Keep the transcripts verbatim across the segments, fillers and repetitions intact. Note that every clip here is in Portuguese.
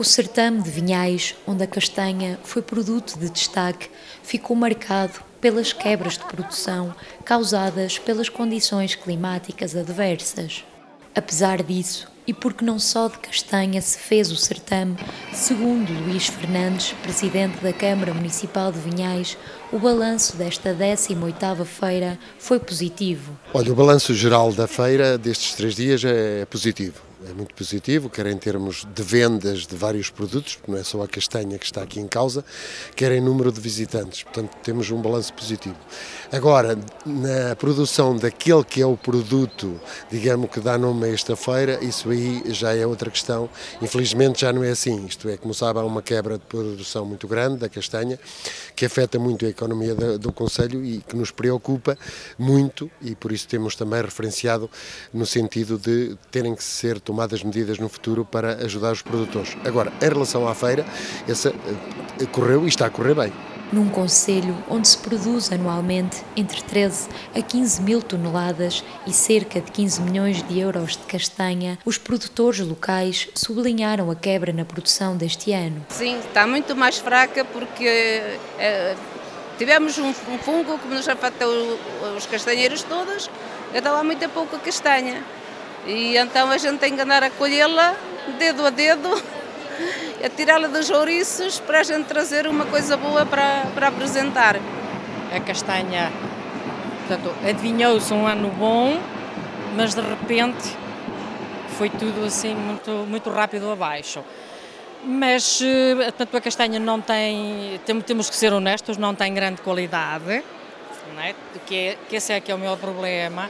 O certame de Vinhais, onde a castanha foi produto de destaque, ficou marcado pelas quebras de produção causadas pelas condições climáticas adversas. Apesar disso, e porque não só de castanha se fez o certame, segundo Luís Fernandes, presidente da Câmara Municipal de Vinhais, o balanço desta décima oitava feira foi positivo. Olha, o balanço geral da feira destes três dias é positivo. É muito positivo, quer em termos de vendas de vários produtos, porque não é só a castanha que está aqui em causa, quer em número de visitantes, portanto temos um balanço positivo. Agora, na produção daquele que é o produto, digamos, que dá nome a esta feira, isso aí já é outra questão, infelizmente já não é assim, isto é, como sabe, há uma quebra de produção muito grande da castanha, que afeta muito a economia do concelho e que nos preocupa muito, e por isso temos também referenciado no sentido de terem que ser tomadas medidas no futuro para ajudar os produtores. Agora, em relação à feira, essa correu e está a correr bem. Num concelho onde se produz anualmente entre treze a quinze mil toneladas e cerca de quinze milhões de euros de castanha, os produtores locais sublinharam a quebra na produção deste ano. Sim, está muito mais fraca porque é, tivemos um, um fungo que nos afetou os castanheiros todos, então há muito pouca castanha. E então a gente tem que andar a colhê-la dedo a dedo, a tirá-la dos ouriços para a gente trazer uma coisa boa para, para apresentar. A castanha, portanto, adivinhou-se um ano bom, mas de repente foi tudo assim muito, muito rápido abaixo. Mas, portanto, a castanha não tem, temos que ser honestos, não tem grande qualidade, não é? Que, é, que esse é que é o meu problema.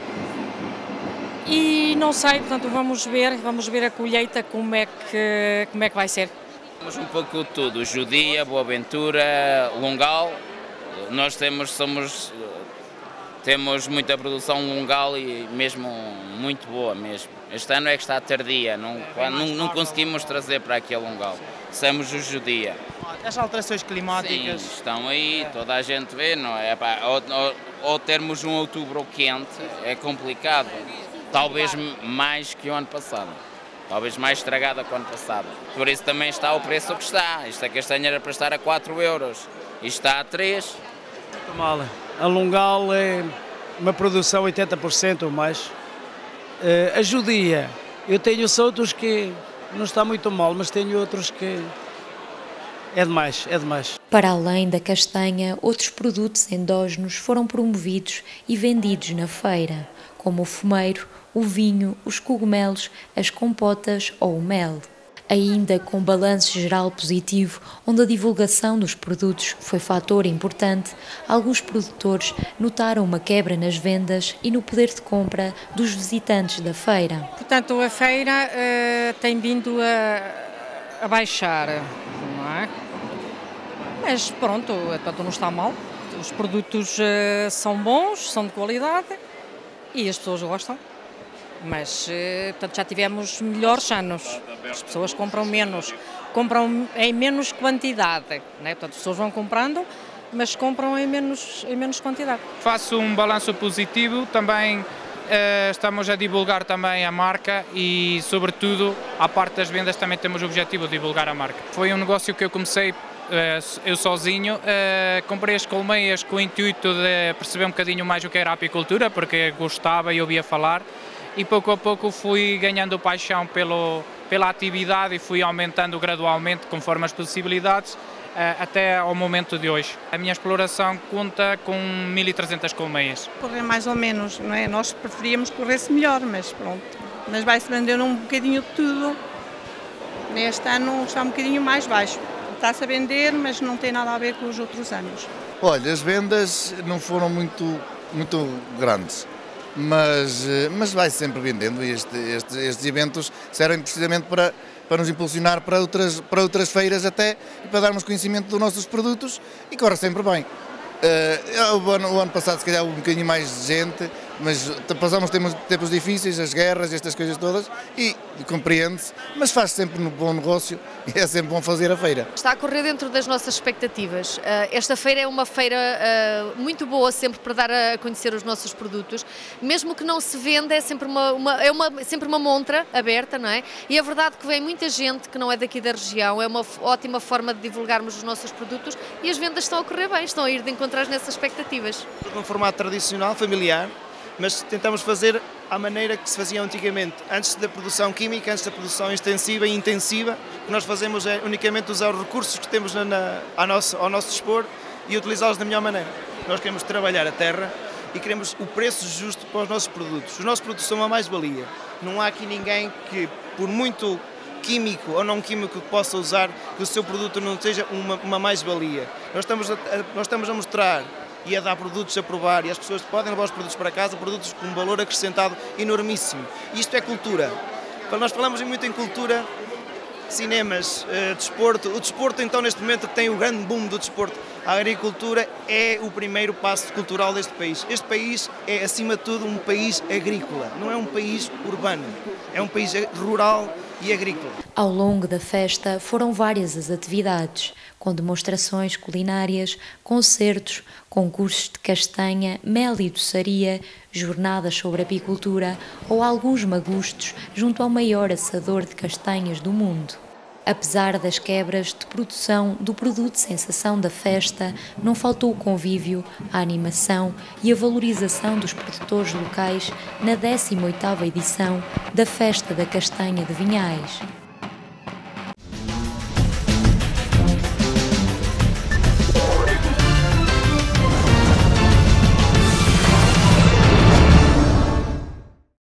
E não sei, portanto, vamos ver, vamos ver a colheita como é que, como é que vai ser. Temos um pouco de tudo, Judia, Boaventura, Lungal. Nós temos, somos, temos muita produção Lungal e mesmo muito boa mesmo. Este ano é que está tardia, não, não, não conseguimos trazer para aqui a Lungal. Somos o Judia. As alterações climáticas... Sim, estão aí, toda a gente vê, não é? Ou, ou, ou termos um outubro quente é complicado. Talvez mais que o ano passado, talvez mais estragada que o ano passado. Por isso também está o preço que está. Esta castanha era para estar a quatro euros e está a três. Muito mal. A Lungal é uma produção oitenta por cento ou mais. A Judia, eu tenho outros que não está muito mal, mas tenho outros que é demais, é demais. Para além da castanha, outros produtos endógenos foram promovidos e vendidos na feira, como o fumeiro, o vinho, os cogumelos, as compotas ou o mel. Ainda com balanço geral positivo, onde a divulgação dos produtos foi fator importante, alguns produtores notaram uma quebra nas vendas e no poder de compra dos visitantes da feira. Portanto, a feira uh, tem vindo a, a baixar, não é? Mas pronto, portanto, não está mal. Os produtos uh, são bons, são de qualidade e as pessoas gostam. Mas portanto, já tivemos melhores anos, as pessoas compram menos, compram em menos quantidade, né? Portanto, as pessoas vão comprando, mas compram em menos, em menos quantidade. Faço um balanço positivo, também eh, estamos a divulgar também a marca e, sobretudo, à parte das vendas também temos o objetivo de divulgar a marca. Foi um negócio que eu comecei eh, eu sozinho, eh, comprei as colmeias com o intuito de perceber um bocadinho mais o que era a apicultura, porque gostava e ouvia falar. E pouco a pouco fui ganhando paixão pelo, pela atividade e fui aumentando gradualmente conforme as possibilidades até ao momento de hoje. A minha exploração conta com mil e trezentas colmeias. Correr mais ou menos, não é? Nós preferíamos que corresse melhor, mas pronto. Mas vai-se vendendo um bocadinho de tudo. Neste ano está um bocadinho mais baixo. Está-se a vender, mas não tem nada a ver com os outros anos. Olha, as vendas não foram muito, muito grandes. Mas, mas vai sempre vendendo e este, este, estes eventos servem precisamente para, para nos impulsionar para outras, para outras feiras até e para darmos conhecimento dos nossos produtos e corre sempre bem. Uh, o, ano, o ano passado se calhar houve um bocadinho mais de gente, mas passamos tempos, tempos difíceis, as guerras, estas coisas todas, e compreende-se, mas faz sempre um bom negócio e é sempre bom fazer a feira. Está a correr dentro das nossas expectativas. Esta feira é uma feira muito boa sempre para dar a conhecer os nossos produtos, mesmo que não se venda, é sempre uma, uma, é uma, sempre uma montra aberta, não é? E é verdade que vem muita gente que não é daqui da região, é uma ótima forma de divulgarmos os nossos produtos e as vendas estão a correr bem, estão a ir de encontrar nessas expectativas. Num formato tradicional, familiar, mas tentamos fazer à maneira que se fazia antigamente, antes da produção química, antes da produção extensiva e intensiva. O que nós fazemos é unicamente usar os recursos que temos na, na, ao, nosso, ao nosso dispor e utilizá-los da melhor maneira. Nós queremos trabalhar a terra e queremos o preço justo para os nossos produtos. Os nossos produtos são uma mais-valia. Não há aqui ninguém que, por muito químico ou não químico que possa usar, que o seu produto não seja uma, uma mais-valia. Nós estamos a, nós estamos a mostrar e a dar produtos a provar, e as pessoas podem levar os produtos para casa, produtos com um valor acrescentado enormíssimo. E isto é cultura. Quando nós falamos muito em cultura, cinemas, uh, desporto, o desporto então neste momento tem o grande boom do desporto. A agricultura é o primeiro passo cultural deste país. Este país é, acima de tudo, um país agrícola, não é um país urbano, é um país rural e agrícola. Ao longo da festa foram várias as atividades, com demonstrações culinárias, concertos, concursos de castanha, mel e doçaria, jornadas sobre apicultura ou alguns magustos junto ao maior assador de castanhas do mundo. Apesar das quebras de produção do produto sensação da festa, não faltou o convívio, a animação e a valorização dos produtores locais na décima oitava edição da Festa da Castanha de Vinhais.